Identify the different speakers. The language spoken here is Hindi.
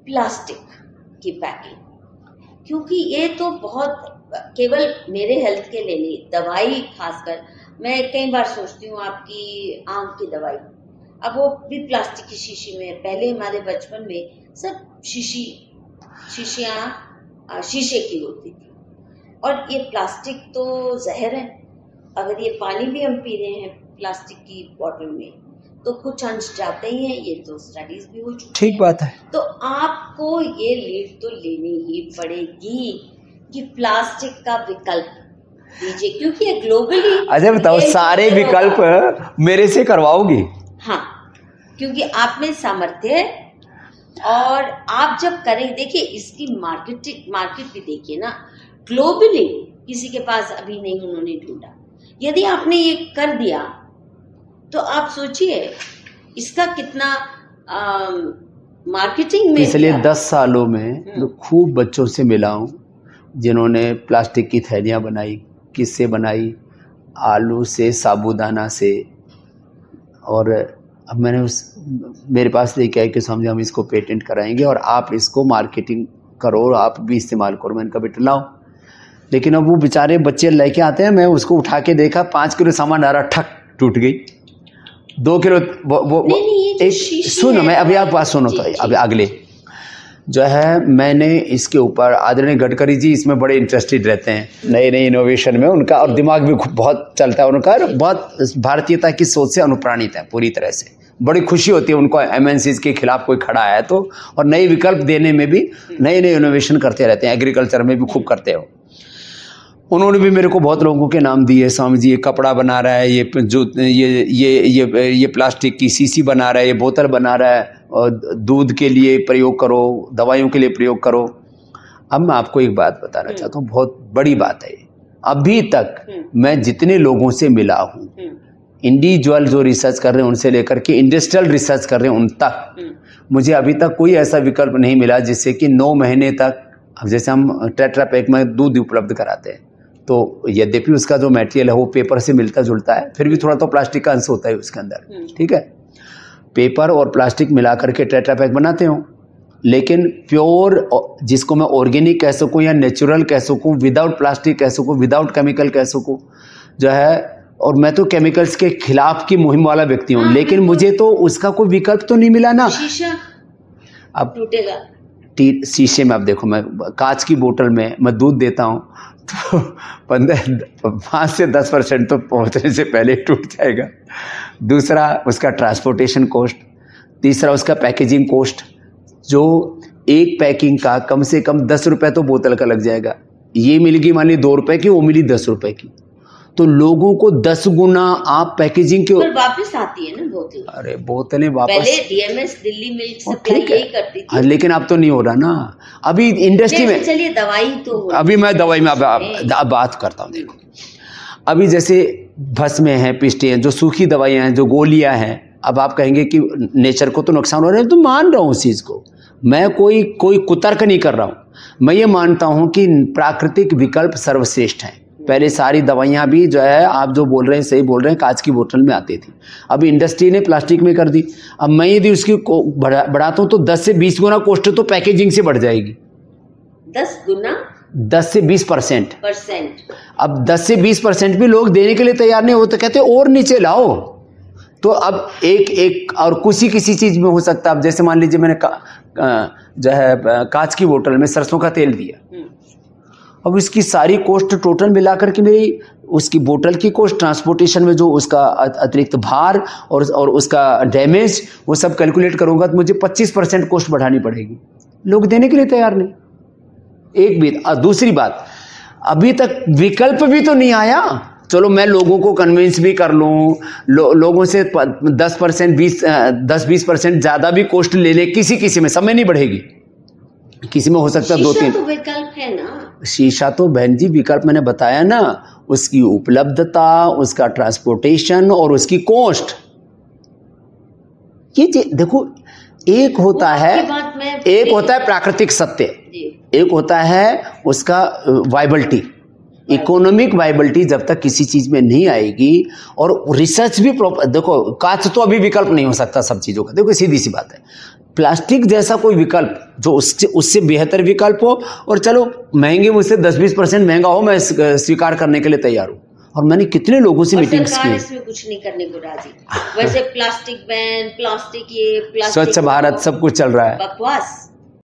Speaker 1: प्लास्टिक की पैकिंग, क्योंकि ये तो बहुत केवल मेरे हेल्थ के लिए नहीं, दवाई खासकर मैं कई बार सोचती हूँ आपकी आंख की दवाई, अब वो भी प्लास्टिक की शीशी में, पहले हमारे बचपन में सब शीशियाँ शीशे की होती थी, और ये प्लास्टिक तो जहर है। अगर ये पानी भी हम पी रहे हैं प्लास्टिक की बोतल में तो कुछ अंश जाते ही हैं, ये तो स्टडीज भी हो चुकी है।
Speaker 2: ठीक बात है।
Speaker 1: तो आपको ये लीड तो लेनी ही पड़ेगी कि प्लास्टिक का विकल्प दीजिए, क्योंकि ये ग्लोबली।
Speaker 2: अच्छा बताओ, सारे विकल्प मेरे से करवाओगी?
Speaker 1: हाँ, क्योंकि आप में सामर्थ्य है, और आप जब करें, देखिए इसकी मार्केट भी देखिए ना, ग्लोबली किसी के पास अभी नहीं उन्होंने ढूंढा। यदि आपने ये कर दिया तो आप सोचिए इसका कितना मार्केटिंग में।
Speaker 2: पिछले 10 सालों में मैं खूब बच्चों से मिला हूँ जिन्होंने प्लास्टिक की थैलियाँ बनाई। किससे बनाई? आलू से, साबूदाना से। और अब मैंने मेरे पास लेके आए कि समझे हम इसको पेटेंट कराएंगे और आप इसको मार्केटिंग करो और आप भी इस्तेमाल करो। मैंने कहा बेटा लाओ। लेकिन अब वो बेचारे बच्चे लेके आते हैं, मैं उसको उठा के देखा, 5 किलो सामान डाला, ठक टूट गई। 2 किलो वो एक सुनो, मैं अभी आप बात सुनो। तो अभी अगले जो है, मैंने इसके ऊपर आदरणीय गडकरी जी इसमें बड़े इंटरेस्टेड रहते हैं, नए नए इनोवेशन में उनका, और दिमाग भी बहुत चलता है उनका, बहुत भारतीयता की सोच से अनुप्राणित है पूरी तरह से। बड़ी खुशी होती है उनको एमएनसीज के खिलाफ कोई खड़ा है तो, और नए विकल्प देने में भी नए नए इनोवेशन करते रहते हैं। एग्रीकल्चर में भी खूब करते हो। उन्होंने भी मेरे को बहुत लोगों के नाम दिए, स्वामी जी ये कपड़ा बना रहा है, ये जो ये प्लास्टिक की शीशी बना रहा है, ये बोतल बना रहा है, और दूध के लिए प्रयोग करो, दवाइयों के लिए प्रयोग करो। अब मैं आपको एक बात बताना चाहता हूँ, बहुत बड़ी बात है। अभी तक मैं जितने लोगों से मिला हूँ, इंडिविजुअल जो रिसर्च कर रहे हैं उनसे लेकर के इंडस्ट्रियल रिसर्च कर रहे हैं उन तक, मुझे अभी तक कोई ऐसा विकल्प नहीं मिला जिससे कि 9 महीने तक, अब जैसे हम टेट्रा पैक में दूध उपलब्ध कराते हैं, तो यद्यपि उसका जो मटेरियल है वो पेपर से मिलता जुलता है, फिर भी थोड़ा तो प्लास्टिक का अंश होता है उसके अंदर, ठीक है। पेपर और प्लास्टिक मिला करके टेट्रा पैक बनाते हो, लेकिन प्योर जिसको मैं ऑर्गेनिक कह सकूँ या नेचुरल कह सकूँ, विदाउट प्लास्टिक कह सकूँ, विदाउट केमिकल कह सकूँ जो है, और मैं तो केमिकल्स के खिलाफ की मुहिम वाला व्यक्ति हूँ, लेकिन मुझे तो उसका कोई विकल्प तो नहीं मिला ना।
Speaker 1: शीशा
Speaker 2: अब
Speaker 1: टूटेगा,
Speaker 2: शीशे में, अब देखो मैं कांच की बोतल में मैं दूध देता हूँ तो 5 से 10% तो पहुँचने से पहले टूट जाएगा। दूसरा उसका ट्रांसपोर्टेशन कॉस्ट, तीसरा उसका पैकेजिंग कॉस्ट, जो एक पैकिंग का कम से कम 10 रुपये तो बोतल का लग जाएगा। ये मिल गई मान ली 2 रुपये की, वो मिली 10 रुपये की, तो लोगों को 10 गुना आप पैकेजिंग के
Speaker 1: वापस आती है ना बोतल।
Speaker 2: अरे बोतलें वापस,
Speaker 1: पहले डीएमएस दिल्ली मिल्क सप्लाई यही करती थी।
Speaker 2: लेकिन अब तो नहीं हो रहा ना। अभी इंडस्ट्री में,
Speaker 1: चलिए दवाई तो
Speaker 2: अभी मैं दवाई में अब बात करता हूँ। देखो अभी जैसे भस्म है, पिस्टे हैं, जो सूखी दवाइयाँ हैं, जो गोलियाँ हैं, अब आप कहेंगे कि नेचर को तो नुकसान हो रहा है, तो मान रहा हूँ उस चीज़ को, मैं कोई कुतर्क नहीं कर रहा हूँ। मैं ये मानता हूँ कि प्राकृतिक विकल्प सर्वश्रेष्ठ हैं। पहले सारी दवाइयाँ भी जो है, आप जो बोल रहे हैं सही बोल रहे हैं, कांच की बोतल में आती थी, अब इंडस्ट्री ने प्लास्टिक में कर दी। अब मैं यदि उसकी बढ़ाता हूँ तो 10 से 20 गुना कॉस्ट तो पैकेजिंग से बढ़ जाएगी।
Speaker 1: 10 गुना,
Speaker 2: 10 से 20%। अब 10 से 20% भी लोग देने के लिए तैयार नहीं होते, कहते और नीचे लाओ। तो अब एक और किसी चीज़ में हो सकता है। अब जैसे मान लीजिए मैंने जो है कांच की बोतल में सरसों का तेल दिया, अब इसकी सारी कॉस्ट टोटल मिलाकर के मेरी उसकी बोतल की कॉस्ट, ट्रांसपोर्टेशन में जो उसका अतिरिक्त भार और उसका डैमेज, वो सब कैलकुलेट करूंगा तो मुझे 25% कॉस्ट बढ़ानी पड़ेगी। लोग देने के लिए तैयार नहीं। एक भी। दूसरी बात, अभी तक विकल्प भी तो नहीं आया। चलो मैं लोगों को कन्विंस भी कर लूँ, लोगों से 10%, 10-20% ज़्यादा भी कॉस्ट ले ले, किसी में समय नहीं बढ़ेगी, किसी में हो सकता है 2-3।
Speaker 1: तो विकल्प है ना,
Speaker 2: शीशा तो बहन जी विकल्प मैंने बताया ना, उसकी उपलब्धता, उसका ट्रांसपोर्टेशन और उसकी कॉस्ट। ये देखो, एक होता है प्राकृतिक सत्य, एक होता है उसका वाइबिलिटी, इकोनॉमिक वाइबिलिटी। जब तक किसी चीज में नहीं आएगी, और रिसर्च भी देखो, कांच तो अभी विकल्प नहीं हो सकता सब चीजों का। देखो सीधी सी बात है, प्लास्टिक जैसा कोई विकल्प जो उससे बेहतर विकल्प हो, और चलो महंगे मुझसे 10-20% महंगा हो, मैं स्वीकार करने के लिए तैयार हूँ। और मैंने कितने लोगों से मीटिंग्स की।
Speaker 1: इसमें कुछ नहीं करने को राजी। वैसे प्लास्टिक बैन, प्लास्टिक ये, प्लास्टिक
Speaker 2: स्वच्छ भारत सब कुछ चल रहा है,
Speaker 1: बकवास।